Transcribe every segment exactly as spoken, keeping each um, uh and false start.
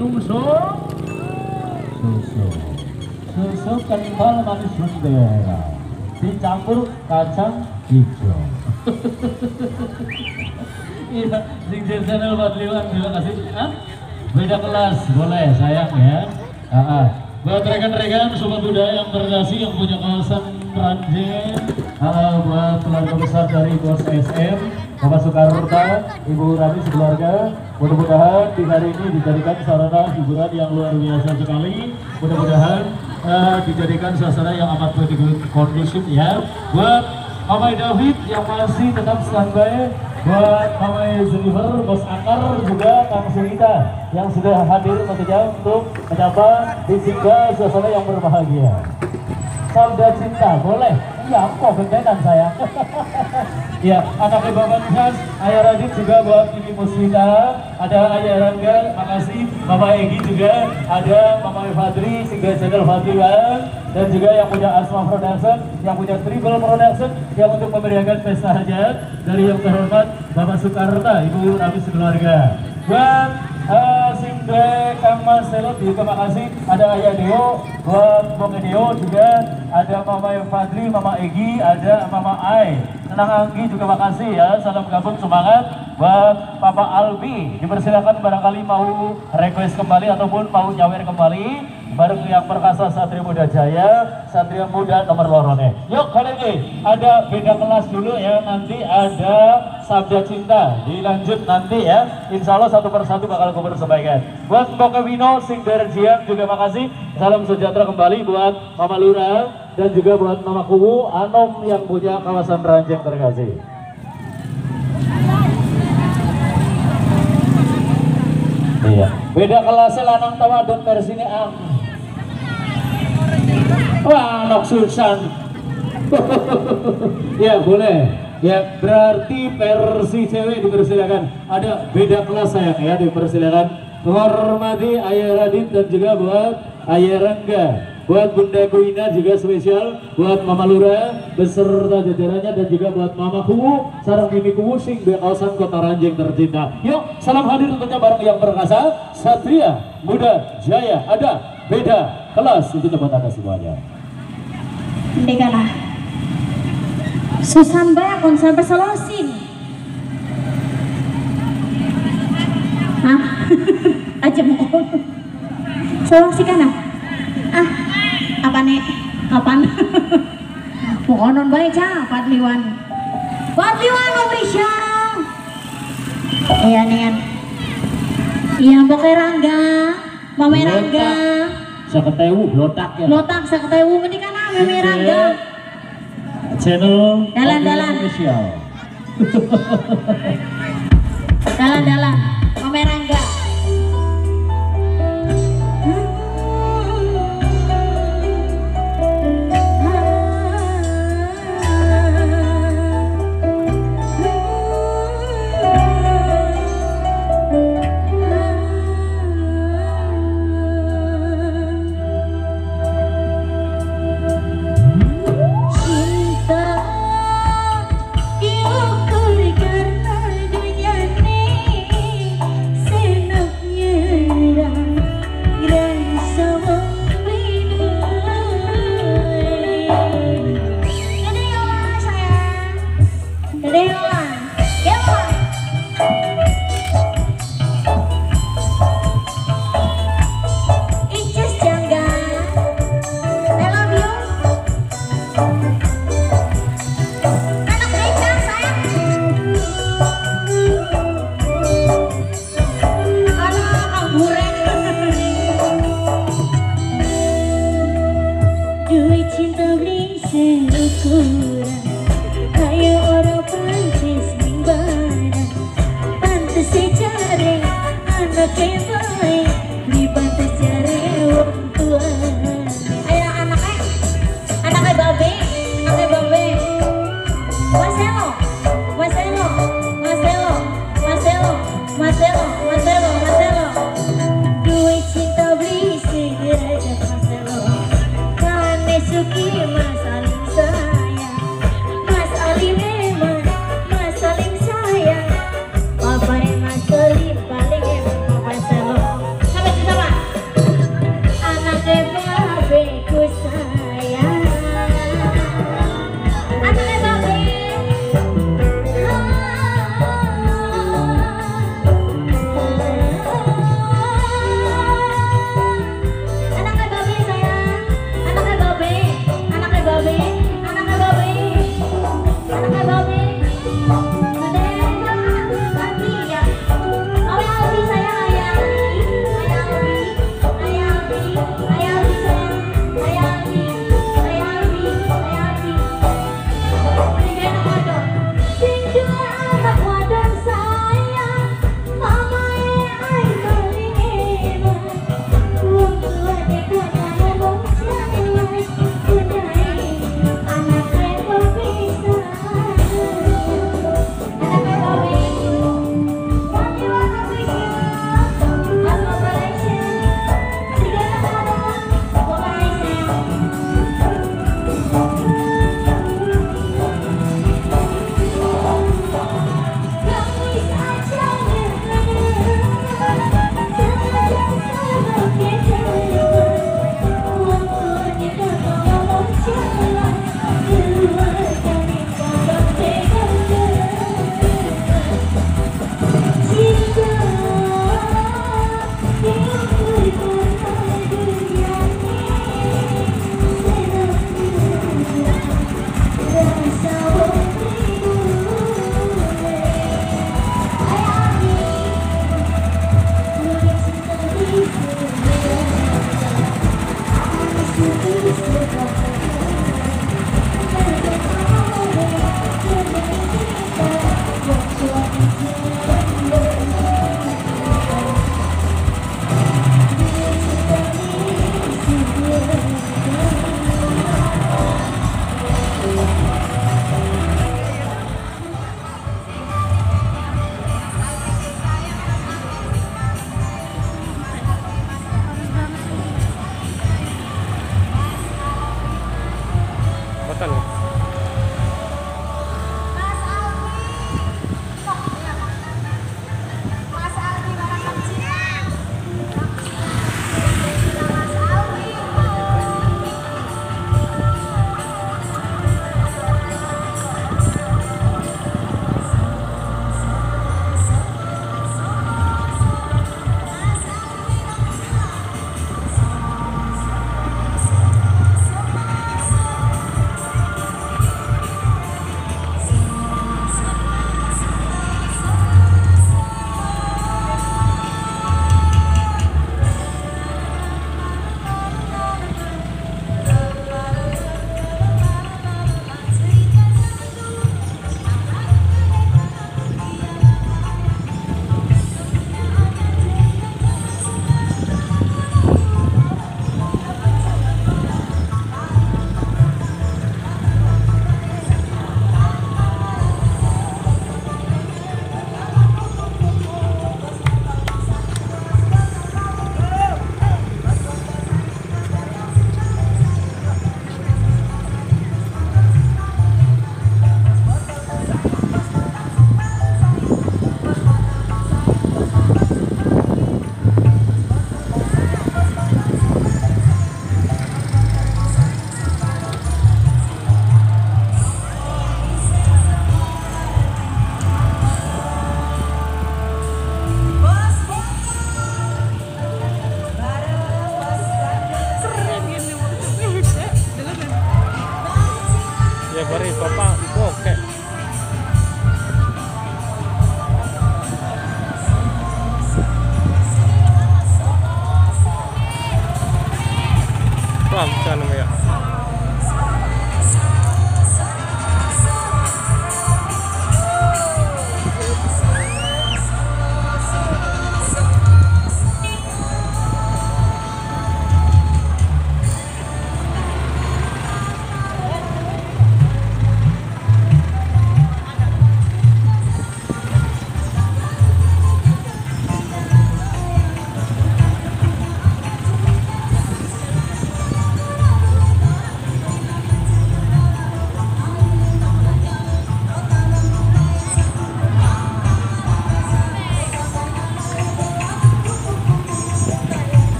susu susu susu kental manis bendera dicampur kacang hijau. Iya, sing channel Fadliwan, terima kasih. Hah? Beda kelas, boleh sayang ya. Ah, ah. Buat rekan-rekan sobat budaya yang berdasi yang punya kawasan Ranjing, ah, buat keluarga besar dari Bos S M, Bapak Soekarno, Ibu Rani sekeluarga, mudah-mudahan di hari ini dijadikan sarana hiburan yang luar biasa sekali. Mudah-mudahan uh, dijadikan suasana yang amat kondusif ya. Buat Mamai David yang masih tetap standby, buat Mamai Zeliver, Bos Akar, juga Kang Sunita yang sudah hadir satu jam untuk menyapa di singgah suasana yang berbahagia. Sabda cinta, boleh? Iya, kok kegenan saya. Ya, anaknya Bapak Khas, Ayah Radit juga buat Ibu Muswita, ada Ayah Rangga, makasih. Mama Egi juga, ada Mama Fadri, singgah channel Fadliwan, dan juga yang punya Asma Production, yang punya Triple Production, yang untuk memeriahkan pesta hajat dari yang terhormat Bapak Soekarno, Ibu Rami sekeluarga. Buat uh, Singbe Kang Marcelo juga makasih, ada Ayah Deo, buat Bang Deo juga, ada Mama Fadli, Mama Egi, ada Mama Ai, Tenang Anggi juga makasih ya, salam gabung semangat. Buat Papa Albi, dipersilakan barangkali mau request kembali ataupun mau nyawer kembali bareng yang perkasa Satria Muda Jaya, Satria Muda nomor lorone. Yuk kali ini ada beda kelas dulu ya, nanti ada Sabda Cinta, dilanjut nanti ya, insya Allah satu persatu bakal aku bersampaikan. Buat Mbok Wino, Sing Derjiang juga makasih, salam sejahtera kembali buat Mama Lura dan juga buat Mama Kuwu, Anom yang punya kawasan Ranjang terkasih. Iya, beda kelasnya lanang tawadun versi ini ang. Wah, anak Susan. Ya boleh. Ya berarti versi cewek dipersilakan. Ada beda kelas saya ya, dipersilakan. Menghormati Ayah Radit dan juga buat Ayah Rangga, buat Bunda Guina juga spesial, buat Mama Lura beserta jajarannya, dan juga buat Mama Kuwu, sarang Mimi Kuwu sing di kawasan Kota Ranjing tercinta. Yuk, salam hadir tentunya bareng yang perkasa Satria Muda Jaya. Ada beda kelas itu buat Anda semuanya. Ndekana Susan Bakon sampai Solosin. Hah? Aja mau Solosi kana? Ah, apa nih? Kapan? Pokonon bae ca, Fadliwan. Fadliwan official. Iya nih kan. Iya Boke Rangga, Mama Rangga. Saketewu lotak ya. Lotak saketewu meni kana Mama Rangga. Channel dalan-dalan official. Dalan-dalan Mama Rangga. Mas Salim paling enak Papa Selo.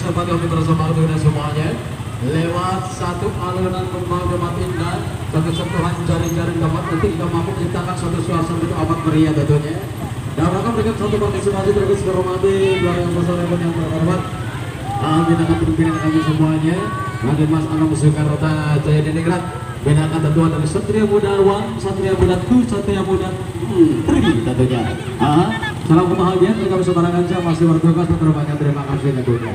sobat kami bersama dengan semuanya. Lewat satu alunan pembangunan indah, satu sentuhan jari-jari dapat nanti kita mampu menciptakan suatu suasana itu amat meriah tentunya. Dan mereka berikan satu partisipasi terus berhormati yang besar yang berhormat. Amin akan pimpinan kami semuanya. Bagi Mas Anam Soekarno Jaya Diningrat, binakan tentuan dari Satria Muda One, Satria Muda Two, Satria Muda Three tentunya. Ah, salam kebahagiaan dari kami sebarangan saja masih bertugas dan terbanyak terima kasih tentunya.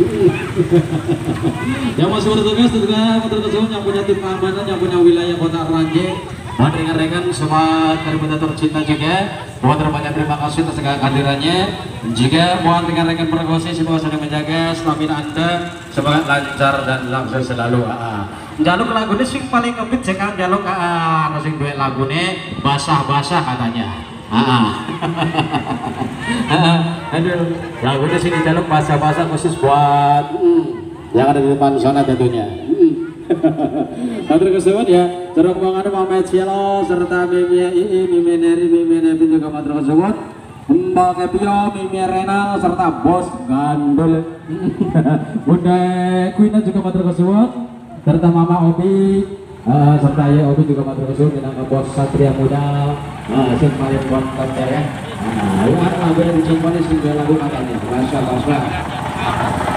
Yang masih bertugas tentunya teman-teman yang punya tim keamanan, yang punya wilayah kota Ranjing, dan rekan-rekan semua kaributan tercinta juga. Mohon terbanyak terima kasih atas segala kehadirannya. Jika mohon rekan-rekan pergosi semoga saling menjaga stamina Anda semangat lancar dan langsung selalu. Ah, jaluk lagu ini sing paling ngebit sekarang jaluk ah sing duet lagu ini basah-basah katanya. Ah, aduh, lagu ini sini jaluk basah-basah khusus buat hmm, yang ada di depan sana tentunya. Matur kesuwun ya, terus kembangan Muhammad Cielo serta Mimi Ii, Mimi Neri, Mimi Nevi juga matur kesuwun. Mbak Kepio, Mimi Renal serta Bos Gandul. Bunda Queen juga matur kesuwun serta Mama Obi uh, serta ya Obi juga matur kesuwun minangka Bos Satria Muda. Ah, sing paling bontot ya. Nah, lagu yang diciptakan sing lagu katanya. Masya Allah.